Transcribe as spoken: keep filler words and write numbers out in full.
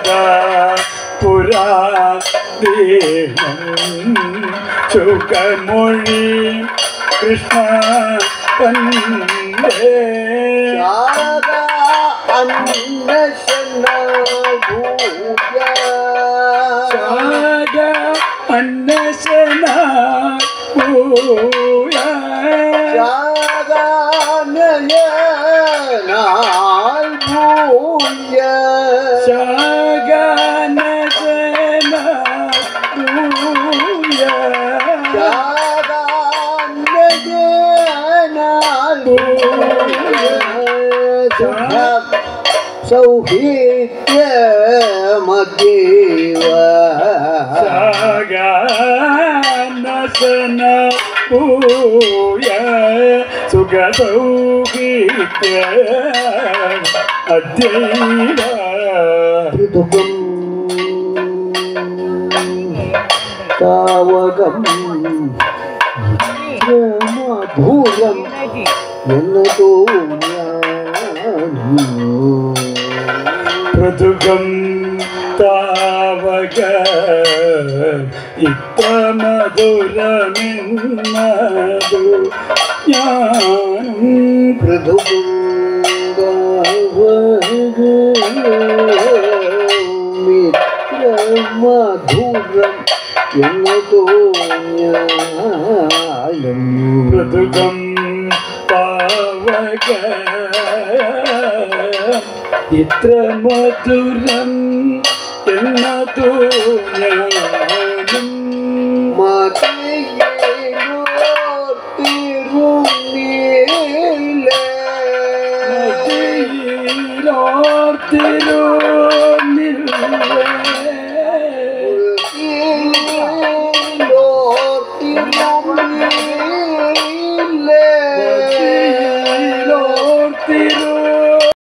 സദാ പുരാതീനം സുഖമൊഴി കൃഷ്ണ പണ്ടേ അന്നശന അന്നശന പൂയ ശാഗാനയനാൽ ഭൂയ ശാഗാനയനാൽ ഭൂയ ശാഗാനയനാൽ ഭൂയ സൗഹീത്യ മധ്യേവ ശാഗാനസന പൂയ സുഖസൗഹീത്യ അദ്യൈവ ഋതുകം താവകം മധുരം എന്നതോ പൃഥുകം താവക ഇത്ര മധുരമെന്നതു ഞാനും പൃഥുകം മിത്ര മധുരം എന്നതോ ഞാനും പൃഥുകം താവക ഇത്ര മധുരം എന്നതു ഞാൻ